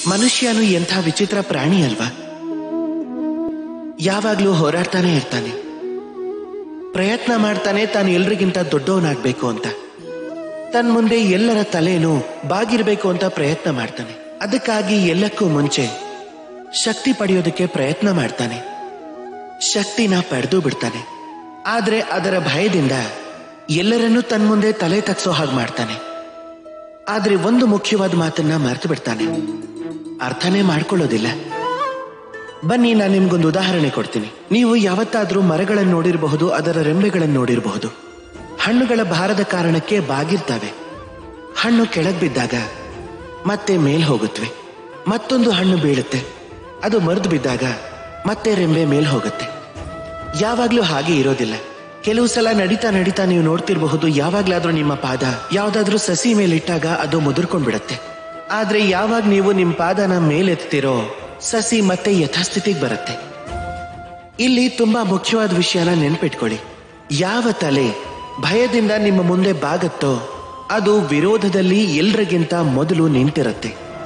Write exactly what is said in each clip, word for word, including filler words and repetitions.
ಮನುಷ್ಯನು ಎಂಥ ವಿಚಿತ್ರ ಪ್ರಾಣಿ ಅಲ್ವಾ? ಯಾವಾಗ್ಲೂ ಹೋರಾಡ್ತಾನೆ ಇರ್ತಾನೆ, ಪ್ರಯತ್ನ ಮಾಡ್ತಾನೆ ತಾನು ಎಲ್ರಿಗಿಂತ ದೊಡ್ಡವನಾಗ್ಬೇಕು ಅಂತ. ತನ್ನ ಮುಂದೆ ಎಲ್ಲರ ತಲೆನೂ ಬಾಗಿರ್ಬೇಕು ಅಂತ ಪ್ರಯತ್ನ ಮಾಡ್ತಾನೆ. ಅದಕ್ಕಾಗಿ ಎಲ್ಲಕ್ಕೂ ಮುಂಚೆ ಶಕ್ತಿ ಪಡೆಯೋದಕ್ಕೆ ಪ್ರಯತ್ನ ಮಾಡ್ತಾನೆ. ಶಕ್ತಿನ ಪಡೆದು ಬಿಡ್ತಾನೆ. ಆದ್ರೆ ಅದರ ಭಯದಿಂದ ಎಲ್ಲರನ್ನೂ ತನ್ನ ಮುಂದೆ ತಲೆ ತಗ್ಸೋ ಹಾಗೆ ಮಾಡ್ತಾನೆ. ಆದ್ರೆ ಒಂದು ಮುಖ್ಯವಾದ ಮಾತನ್ನ ಮರೆತು ಬಿಡ್ತಾನೆ, ಅರ್ಥನೇ ಮಾಡ್ಕೊಳ್ಳೋದಿಲ್ಲ. ಬನ್ನಿ, ನಾನು ನಿಮ್ಗೊಂದು ಉದಾಹರಣೆ ಕೊಡ್ತೀನಿ. ನೀವು ಯಾವತ್ತಾದ್ರೂ ಮರಗಳನ್ನು ನೋಡಿರಬಹುದು, ಅದರ ರೆಂಬೆಗಳನ್ನು ನೋಡಿರಬಹುದು. ಹಣ್ಣುಗಳ ಭಾರದ ಕಾರಣಕ್ಕೆ ಬಾಗಿರ್ತವೆ. ಹಣ್ಣು ಕೆಳಗ್ ಬಿದ್ದಾಗ ಮತ್ತೆ ಮೇಲ್ ಹೋಗುತ್ತವೆ. ಮತ್ತೊಂದು ಹಣ್ಣು ಬೀಳುತ್ತೆ, ಅದು ಮರೆದು ಬಿದ್ದಾಗ ಮತ್ತೆ ರೆಂಬೆ ಮೇಲ್ ಹೋಗುತ್ತೆ. ಯಾವಾಗ್ಲೂ ಹಾಗೆ ಇರೋದಿಲ್ಲ. ಕೆಲವು ಸಲ ನಡೀತಾ ನಡೀತಾ ನೀವು ನೋಡ್ತಿರಬಹುದು, ಯಾವಾಗ್ಲಾದ್ರೂ ನಿಮ್ಮ ಪಾದ ಯಾವ್ದಾದ್ರೂ ಸಸಿ ಮೇಲಿಟ್ಟಾಗ ಅದು ಮುದುರ್ಕೊಂಡ್ಬಿಡತ್ತೆ. ಆದ್ರೆ ಯಾವಾಗ ನೀವು ನಿಮ್ಮ ಪಾದನ ಮೇಲೆತ್ತೀರೋ ಸಸಿ ಮತ್ತೆ ಯಥಾಸ್ಥಿತಿಗೆ ಬರುತ್ತೆ. ಇಲ್ಲಿ ತುಂಬಾ ಮುಖ್ಯವಾದ ವಿಷಯನ ನೆನ್ಪಿಟ್ಕೊಳ್ಳಿ. ಯಾವ ತಲೆ ಭಯದಿಂದ ನಿಮ್ಮ ಮುಂದೆ ಬಾಗತ್ತೋ ಅದು ವಿರೋಧದಲ್ಲಿ ಎಲ್ರಿಗಿಂತ ಮೊದಲು ನಿಂತಿರುತ್ತೆ.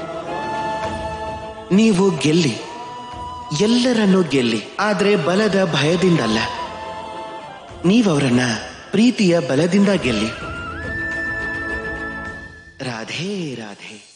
ನೀವು ಗೆಲ್ಲಿ, ಎಲ್ಲರನ್ನೂ ಗೆಲ್ಲಿ, ಆದ್ರೆ ಬಲದ ಭಯದಿಂದಲ್ಲ. ನೀವವರನ್ನ ಪ್ರೀತಿಯ ಬಲದಿಂದ ಗೆಲ್ಲಿ. ರಾಧೇ ರಾಧೇ.